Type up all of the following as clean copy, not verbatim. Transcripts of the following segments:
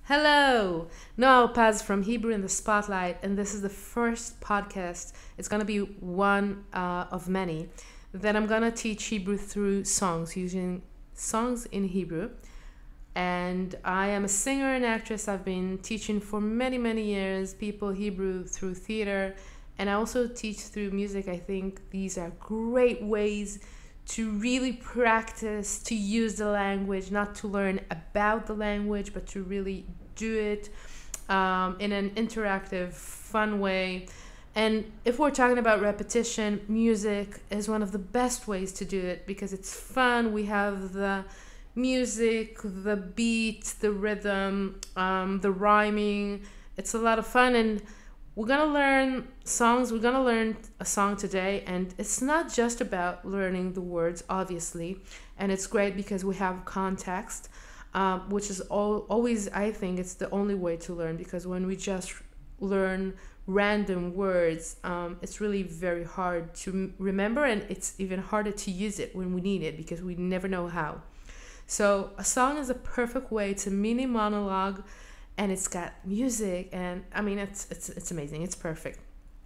Hello, Noah Paz from Hebrew in the Spotlight, and this is the first podcast. It's going to be one of many that I'm going to teach Hebrew through songs, using songs in Hebrew. And I am a singer and actress. I've been teaching for many, many years, people Hebrew through theater, and I also teach through music. I think these are great ways to really practice, to use the language, not to learn about the language, but to really do it in an interactive, fun way. And if we're talking about repetition, music is one of the best ways to do it because it's fun. We have the music, the beat, the rhythm, the rhyming. It's a lot of fun, and we're going to learn songs. We're going to learn a song today, and it's not just about learning the words, obviously, and it's great because we have context, which is always, I think, it's the only way to learn, because when we just learn random words, it's really very hard to remember, and it's even harder to use it when we need it because we never know how. So a song is a perfect way to mini monologue, and it's got music, and I mean it's amazing. It's perfect.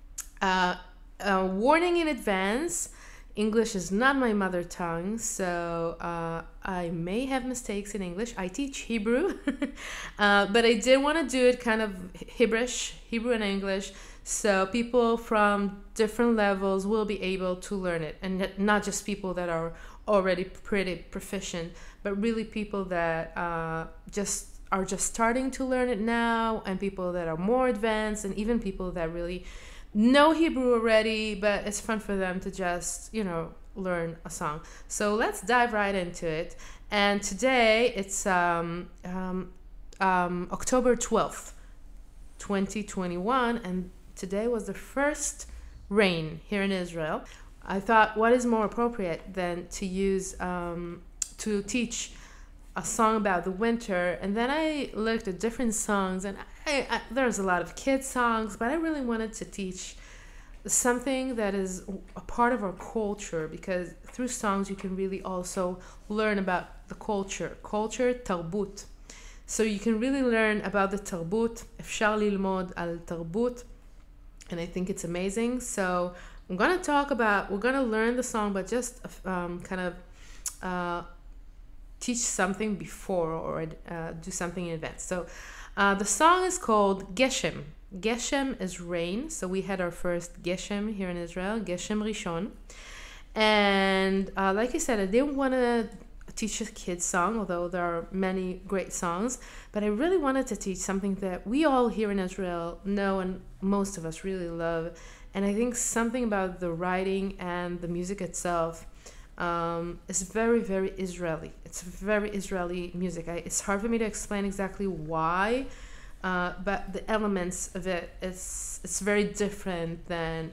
Warning in advance: English is not my mother tongue, so I may have mistakes in English. I teach Hebrew, but I did want to do it kind of Hebrew and English, so people from different levels will be able to learn it, and not just people that are already pretty proficient, but really people that are just starting to learn it now, and people that are more advanced, and even people that really know Hebrew already, but it's fun for them to just, learn a song. So let's dive right into it. And today it's October 12th, 2021, and today was the first rain here in Israel. I thought, what is more appropriate than to use, to teach a song about the winter. And then I looked at different songs, and there's a lot of kids songs, but I really wanted to teach something that is a part of our culture, because through songs you can really also learn about the culture, תרבות. So you can really learn about the תרבות. אפשר ללמוד על תרבות, and I think it's amazing. So we're going to learn the song, but just kind of teach something before, or do something in advance. So the song is called Geshem. Geshem is rain. So we had our first Geshem here in Israel, Geshem Rishon. And like I said, I didn't want to teach a kid's song, although there are many great songs, but I really wanted to teach something that we all here in Israel know and most of us really love. And I think something about the writing and the music itself is very, very Israeli. It's very Israeli music. It's hard for me to explain exactly why, but the elements of it, it's very different than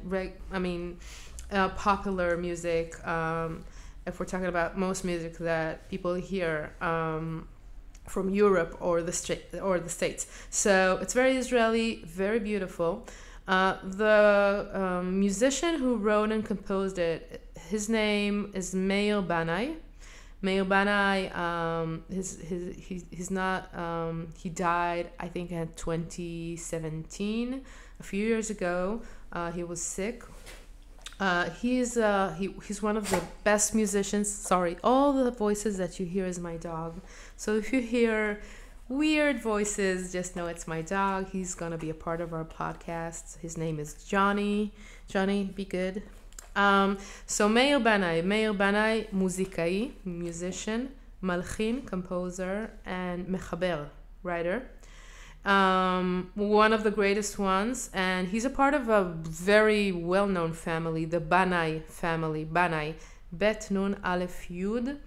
popular music. If we're talking about most music that people hear from Europe or the States, so it's very Israeli, very beautiful. The musician who wrote and composed it, his name is Meir Banai. Meir Banai, he's not, he died, I think, in 2017, a few years ago. He was sick. He's one of the best musicians. Sorry, all the voices that you hear is my dog. So if you hear weird voices, just know it's my dog. He's gonna be a part of our podcast. His name is Johnny. Johnny, be good. So Meir Banai, מוזיקאי, musician, מלחין, composer, and מחבר, writer. One of the greatest ones, and he's a part of a very well-known family, the Banai family. Banai, Bet Nun Aleph Yud.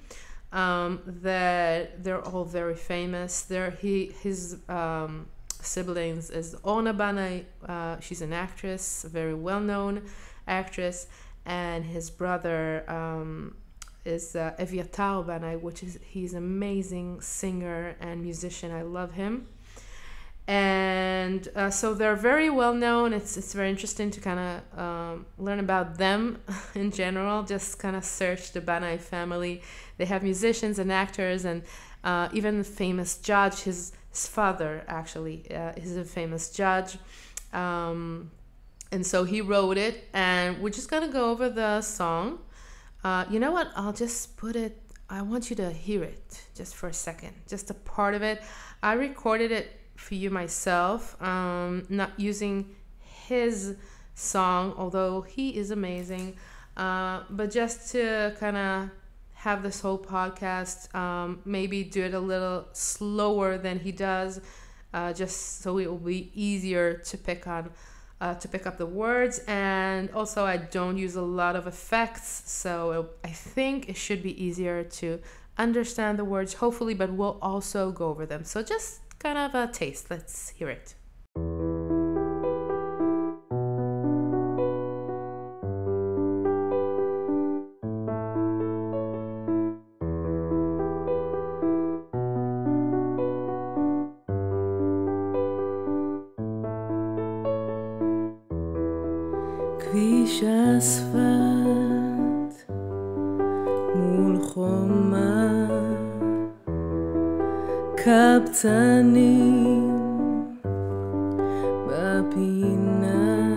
That they're all very famous. His siblings is Ona Banai. She's an actress, a very well-known actress, and his brother is Eviatar Banai, he's an amazing singer and musician. I love him. And so they're very well known. It's very interesting to kind of learn about them in general. Just kind of search the Banai family. They have musicians and actors, and even the famous judge. His his father actually is a famous judge. And so he wrote it, and we're just gonna go over the song. You know what? I'll just put it. I want you to hear it just for a second, just a part of it. I recorded it for you myself, not using his song, although he is amazing, but just to kind of have this whole podcast, maybe do it a little slower than he does, just so it will be easier to pick up the words. And also I don't use a lot of effects, so I think it should be easier to understand the words, hopefully, but we'll also go over them. So just kind of a taste. Let's hear it. כביש אספלט מול חומה, קבצנים בפינה,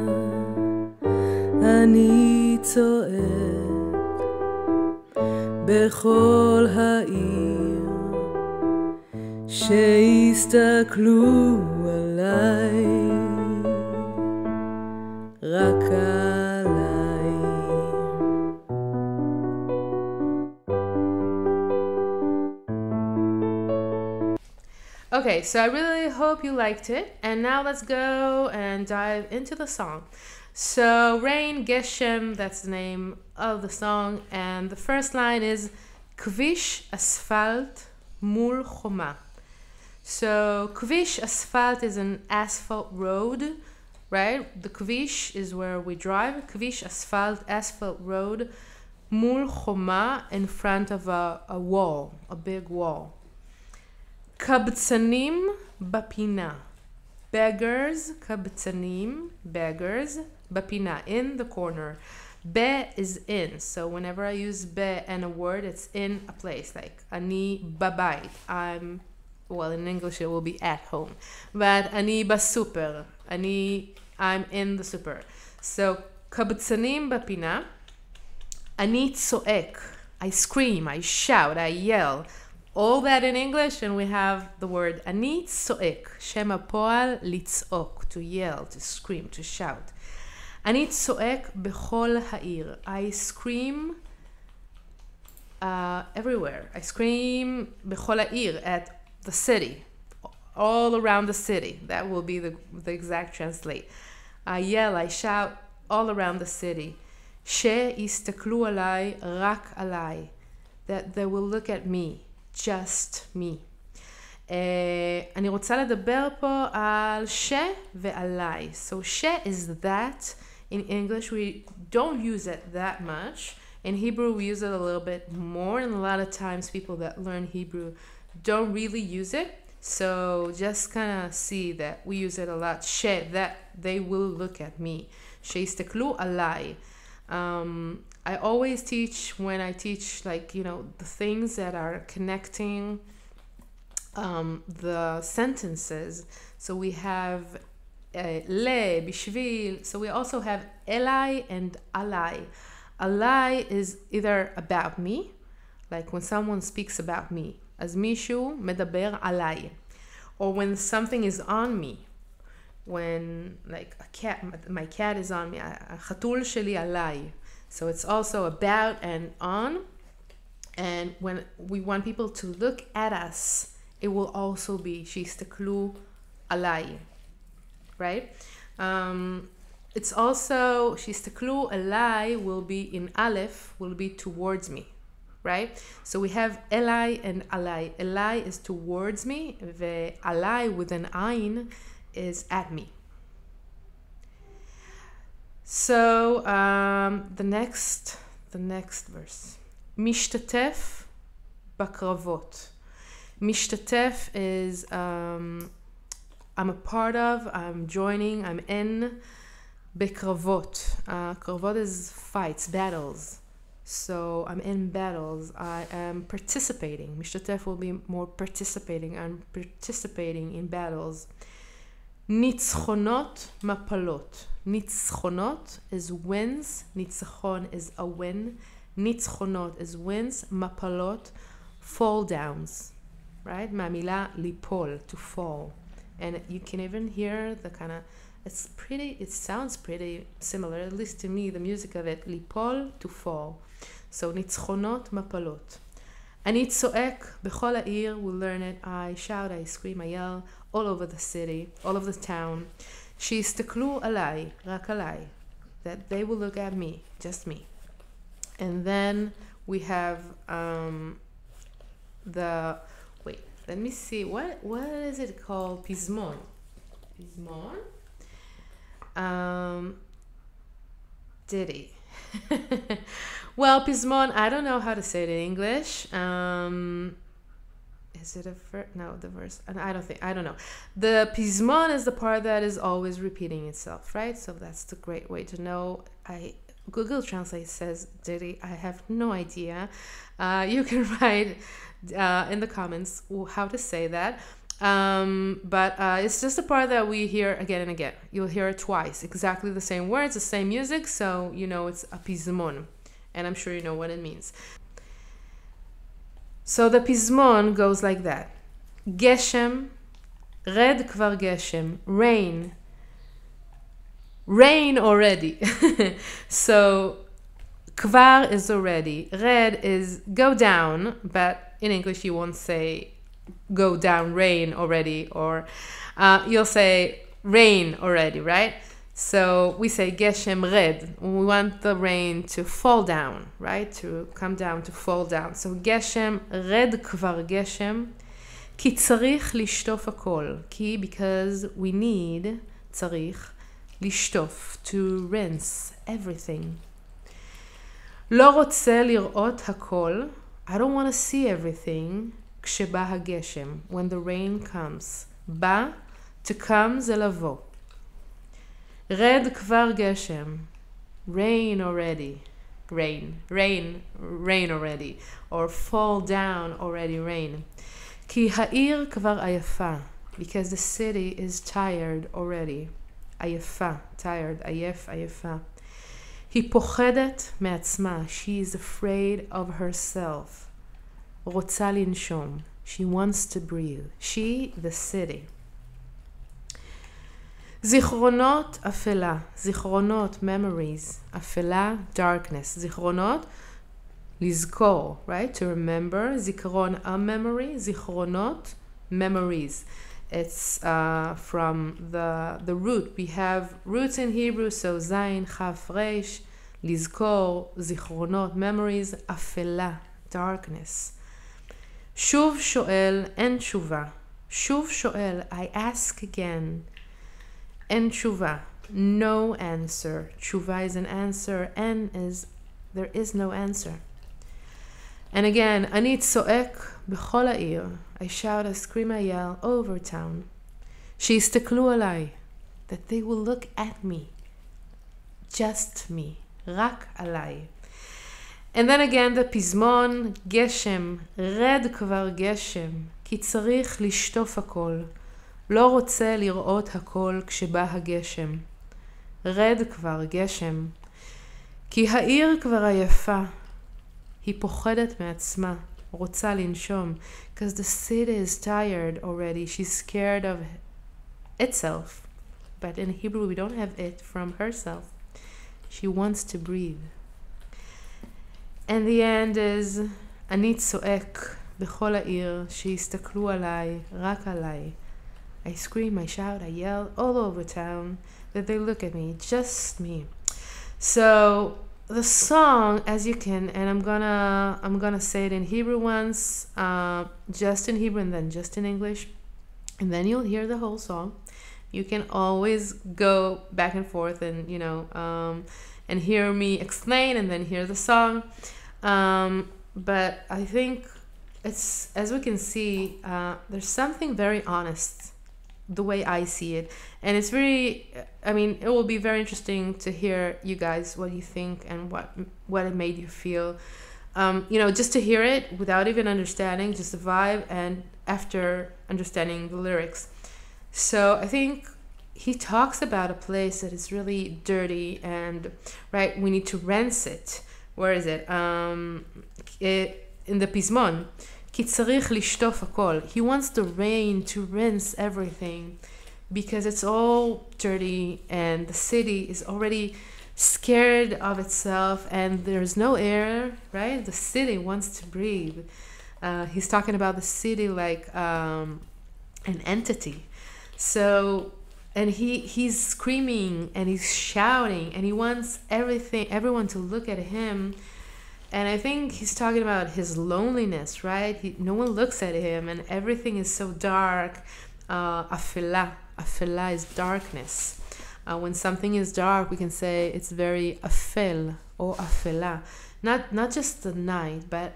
אני צועק בכל העיר, שיסתכלו עליי, רק עליי. Okay, so I really hope you liked it, and now let's go and dive into the song. So Rain, Geshem, that's the name of the song, and the first line is Kvish Asphalt Mul Choma. So Kvish Asphalt is an asphalt road, right? The Kvish is where we drive. Kvish asphalt road, Mul Choma, in front of a wall, a big wall. Kabtsanim bapina, beggars, kabtsanim, beggars, bapina, in the corner. Be is in, so whenever I use be and a word, it's in a place, like ani babait, well, in English it will be at home, but ani basuper, I'm in the super. So kabtsanim bapina, ani tzoek, I scream, I shout, I yell. All that in English, and we have the word ani tzoek, shema poal litzok, to yell, to scream, to shout. Ani tzoek bechol ha'ir, I scream everywhere. I scream bechol ha'ir, at the city, all around the city. That will be the exact translate. I yell, I shout all around the city. She'istaklu alai rak alai, that they will look at me. Just me. אני רוצה לדבר פה על ש ועליי. So ש is that. In English we don't use it that much. In Hebrew we use it a little bit more, and a lot of times people that learn Hebrew don't really use it. So just kind of see that we use it a lot. ש, that they will look at me. שיסתכלו עליי. I always teach, when I teach, like, you know, the things that are connecting the sentences. So we have le, bishvil. So we also have elai and alai. Alai is either about me, like when someone speaks about me, as mishu medaber alai. Or when something is on me, when, like, a cat, my cat is on me, chatul sheli alai. So it's also about and on. And when we want people to look at us, it will also be שיסתכלו עליי, right? It's also שיסתכלו עליי will be in aleph, will be towards me, right? So we have אלai and alai. Elai is towards me, ועליי with an ayin is at me. So the next verse. משתתף בקרבות. משתתף is I'm a part of, I'm joining, I'm in. בקרבות. קרבות is fights, battles. So I'm in battles. I am participating. משתתף will be more participating. I'm participating in battles. ניצחונות, מפלות. ניצחונות is wins. ניצחון is a win. ניצחונות is wins. מפלות, fall downs. Right? מהמילה ליפול, to fall. And you can even hear the kind of, it sounds pretty similar, at least to me, the music of it, ליפול, to fall. So ניצחונות, מפלות. אני צועק בכל העיר, we'll learn it, I shout, I scream, I yell, all over the city, all over the town. שיסתכלו עליי, רק עליי. That they will look at me, just me. And then we have let me see, what is it called? פזמון. פזמון? Ditty. Well, pizmon, I don't know how to say it in English. Is it a verse? No, the verse. I don't know. The pizmon is the part that is always repeating itself, right? So that's the great way to know. Google Translate says ditty. I have no idea. You can write in the comments how to say that. But it's just a part that we hear again and again. You'll hear it twice, exactly the same words, the same music, so you know it's a pizmon, and I'm sure you know what it means. So the pizmon goes like that. Geshem, red kvar geshem, rain already. So kvar is already, red is go down, but in English you won't say go down, rain already, or you'll say rain already, right? So we say Geshem red. We want the rain to fall down, right? To come down, to fall down. So Geshem red kvar Geshem. כי צריך לשטוף הכל. Because we need, צריך, לשטוף, to rinse everything. לא רוצה לראות הכל. I don't want to see everything. כשבא הגשם, when the rain comes. בא, to come זה לבוא. רד כבר גשם, rain already, rain already, or fall down already, rain. כי העיר כבר עייפה, because the city is tired already. עייפה, tired, עייף, עייפה. היא פוחדת מעצמה, she is afraid of herself. רוצה לנשום, she wants to breathe. She, the city. זיכרונות, אפלה. זיכרונות, memories. אפלה, darkness. זיכרונות, לזכור, right? To remember. זיכרון, a memory. זיכרונות, memories. It's from the root. We have roots in Hebrew, so zayin, chaf, reish. לזכור, זיכרונות, memories. אפלה, darkness. שוב שואל, אין תשובה. שוב שואל, I ask again. אין תשובה, no answer. תשובה is an answer, אין is, there is no answer. And again, אני צועק בכל העיר. I shout, I scream, I yell, all over town. שיסתכלו עליי, that they will look at me. Just me, רק עליי. And then again the פזמון, גשם, רד כבר גשם, כי צריך לשטוף הכל. לא רוצה לראות הכל כשבא הגשם. רד כבר גשם, כי העיר כבר עייפה. היא פוחדת מעצמה, רוצה לנשום, because the city is tired already. She's scared of itself. But in Hebrew we don't have it from herself. She wants to breathe. And the end is, אני צועק בכל העיר, שיסתכלו עליי, רק עליי. I scream, I shout, I yell all over town, that they look at me, just me. So the song, as you can, and I'm gonna say it in Hebrew once, just in Hebrew and then just in English, and then you'll hear the whole song. You can always go back and forth and and hear me explain and then hear the song. But I think it's, as we can see, there's something very honest the way I see it. And it's very, I mean, it will be very interesting to hear you guys what you think and what it made you feel. Just to hear it without even understanding, just the vibe, and after understanding the lyrics. So I think he talks about a place that is really dirty, and right, we need to rinse it. Where is it? In the Pizmon. כי צריך לשטוף הכל. He wants the rain to rinse everything because it's all dirty and the city is already scared of itself and there's no air, right? The city wants to breathe. He's talking about the city like an entity. So, and he's screaming and he's shouting and he wants everyone to look at him. And I think he's talking about his loneliness, right? No one looks at him and everything is so dark. Afela is darkness. When something is dark, we can say it's very afel or afela. Not just the night, but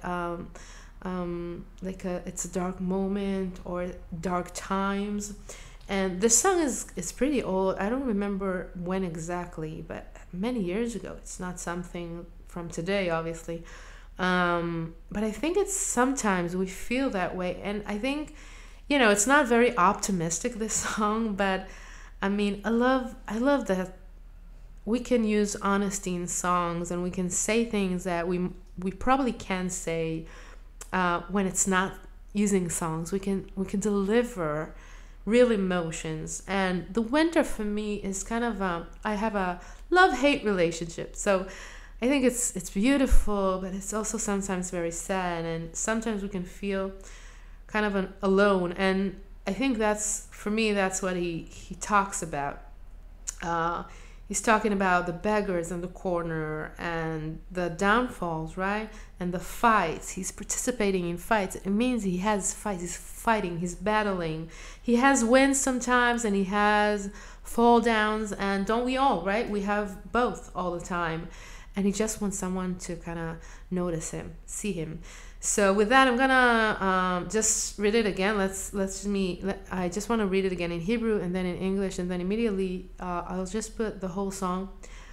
it's a dark moment or dark times. And this song is pretty old. I don't remember when exactly, but many years ago. It's not something from today, obviously. But I think it's sometimes we feel that way. And I think, it's not very optimistic, this song, but I mean, I love that we can use honesty in songs and we can say things that we probably can't say when it's not using songs. We can deliver real emotions. And the winter for me is kind of I have a love-hate relationship. So I think it's beautiful, but it's also sometimes very sad, and sometimes we can feel kind of alone. And I think that's what he talks about. He's talking about the beggars in the corner and the downfalls, right? And the fights. He's participating in fights. It means he has fights. He's fighting. He's battling. He has wins sometimes and he has fall downs. And don't we all, right? We have both all the time. And he just wants someone to kind of notice him, see him. So with that, I'm gonna just read it again. I just want to read it again in Hebrew and then in English, and then immediately I'll just put the whole song.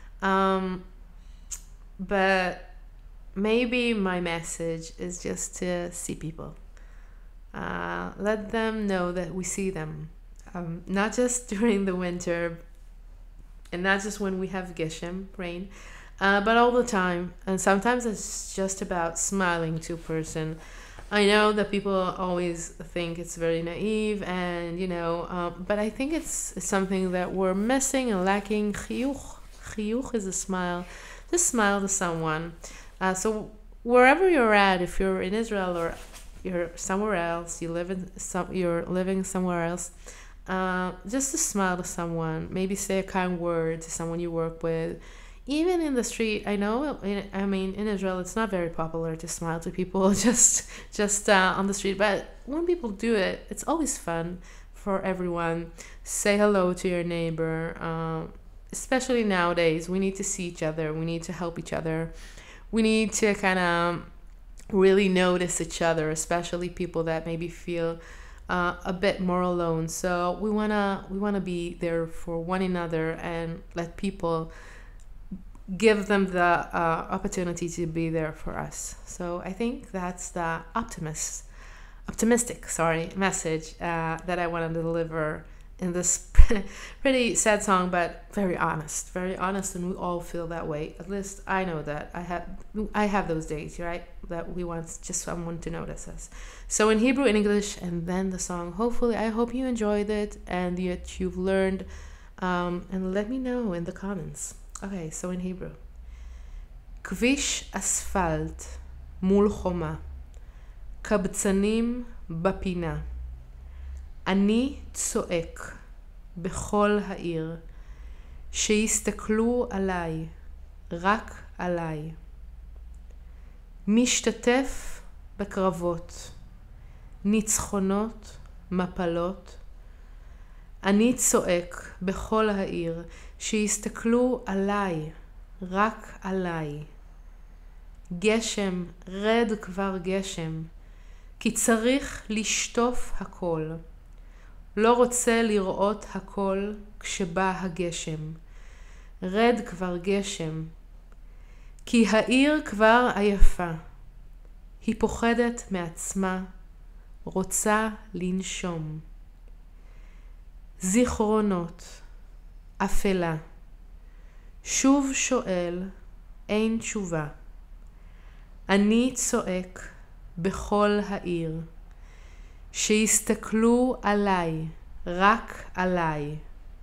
But maybe my message is just to see people. Let them know that we see them, not just during the winter, and not just when we have Geshem, rain. But all the time. And sometimes it's just about smiling to a person. I know that people always think it's very naive and, but I think it's something that we're missing and lacking. Chiyuch. Chiyuch is a smile. Just smile to someone. So wherever you're at, if you're in Israel or you're somewhere else, you're living somewhere else, just to smile to someone. Maybe say a kind word to someone you work with. Even in the street, I know, in Israel, it's not very popular to smile to people just on the street. But when people do it, it's always fun for everyone. Say hello to your neighbor. Especially nowadays, we need to see each other. We need to help each other. We need to kind of really notice each other, especially people that maybe feel a bit more alone. So we wanna be there for one another and let people give them the opportunity to be there for us. So I think that's the optimistic message that I want to deliver in this pretty sad song, but very honest, and we all feel that way. At least I know that I have those days, right? That we want just someone to notice us. So in Hebrew, in English, and then the song. Hopefully, I hope you enjoyed it and that you've learned. And let me know in the comments. Okay, so in Hebrew. כביש אספלט מול חומה, קבצנים בפינה. אני צועק בכל העיר, שיסתכלו עליי, רק עליי. משתתף בקרבות, ניצחונות, מפלות. אני צועק בכל העיר, שיסתכלו עליי, רק עליי. גשם, רד כבר גשם, כי צריך לשטוף הכל. לא רוצה לראות הכל כשבא הגשם. רד כבר גשם, כי העיר כבר עייפה. היא פוחדת מעצמה, רוצה לנשום. זיכרונות, אפלה. שוב שואל, אין תשובה. אני צועק בכל העיר. שיסתכלו עליי, רק עליי.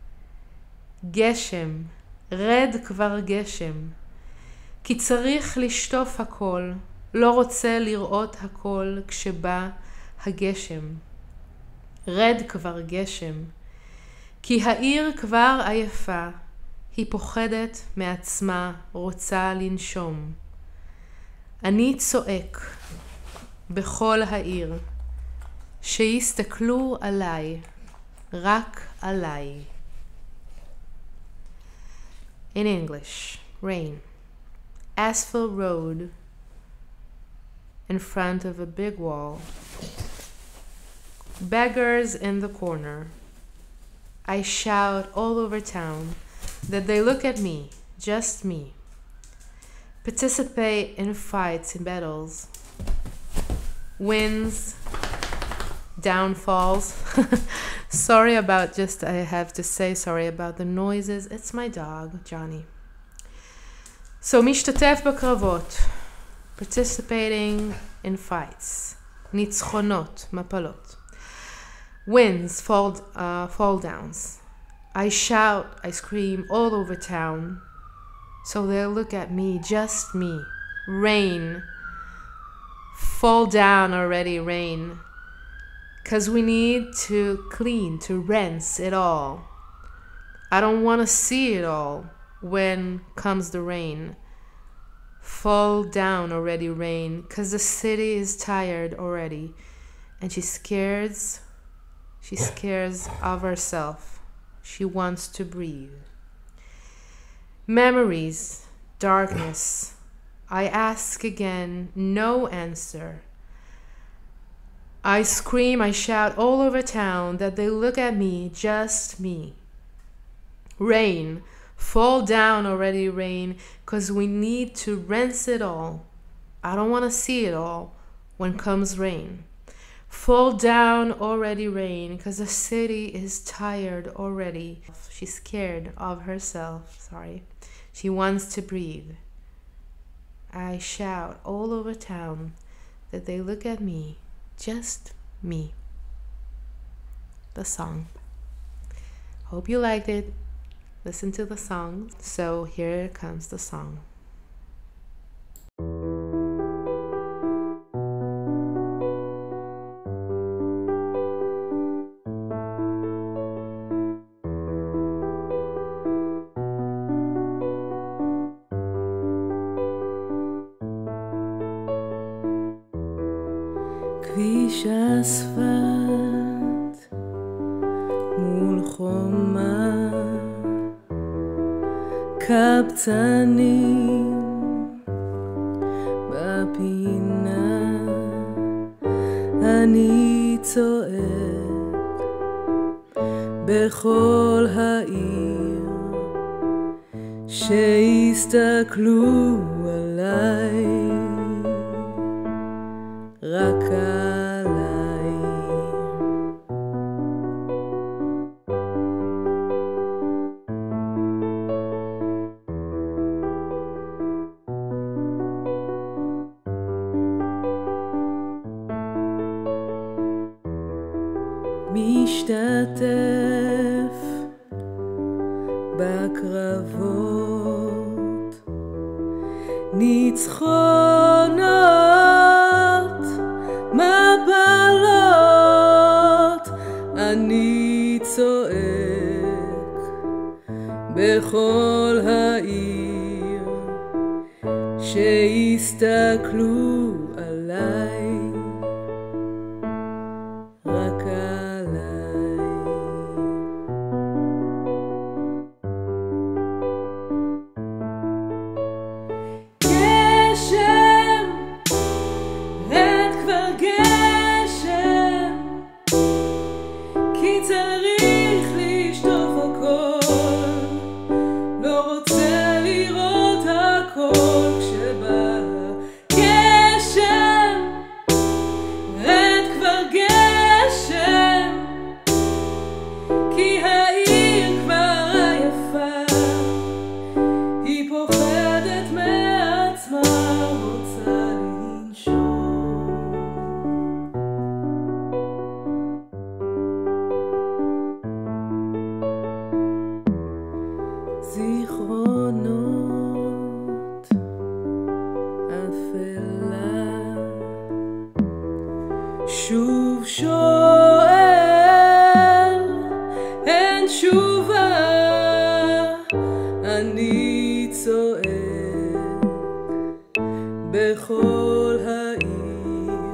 גשם, רד כבר גשם. כי צריך לשטוף הכל, לא רוצה לראות הכל כשבא הגשם. רד כבר גשם. כי העיר כבר עייפה, היא פוחדת מעצמה, רוצה לנשום. אני צועק בכל העיר, שיסתכלו עליי, רק עליי. In English, rain. Asphalt road in front of a big wall. Beggars in the corner. I shout all over town that they look at me, just me. Participate in fights and battles. Wins, downfalls. Sorry about I have to say sorry about the noises. It's my dog, Johnny. So, משתתף בקרבות. Participating in fights. ניצחונות, מפלות. Wins, fall downs. I shout, I scream all over town. So they'll look at me, just me. Rain. Fall down already, rain. 'Cause we need to clean, to rinse it all. I don't want to see it all when comes the rain. Fall down already, rain. 'Cause the city is tired already. And she scares of herself. She wants to breathe. Memories, darkness. I ask again, no answer. I scream, I shout all over town that they look at me, just me. Rain, fall down already, rain, 'cause we need to rinse it all. I don't want to see it all when comes rain. Fall down already, rain, 'cause the city is tired already. She's scared of herself, She wants to breathe. I shout all over town that they look at me, just me. The song. Hope you liked it. Listen to the song. So here comes the song. כביש אספלט מול חומה, קבצנים בפינה, אני צועק בכל העיר, שיסתכלו עליי, רק עליי. משתתף בקרבות, ניצחונות, מפלות, אני צועק בכל העיר, שיסתכלו עליי, רק עליי. גשם, רד כבר גשם, כי צריך כי העיר כבר עייפה, היא פוחדת מעצמה, רוצה לנשום. זיכרונות אפלה, שוב שואל, אין תשובה, אני צועק בכל העיר,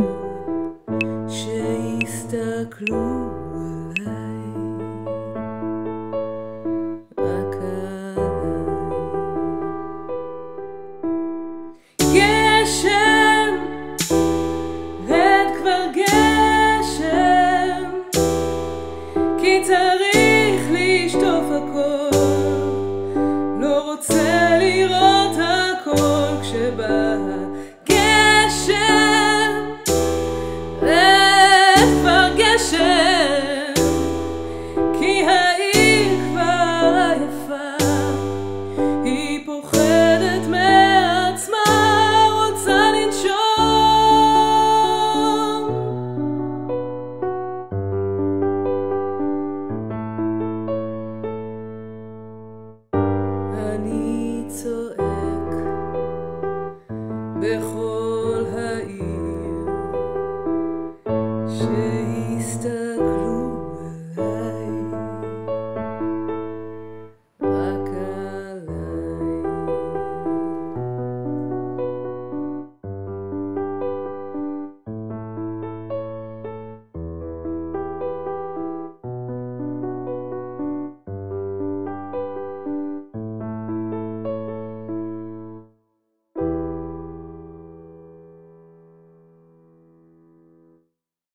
שיסתכלו עליי, רק עליי. גשם, רד כבר גשם, כי צריך לשטוף הכל,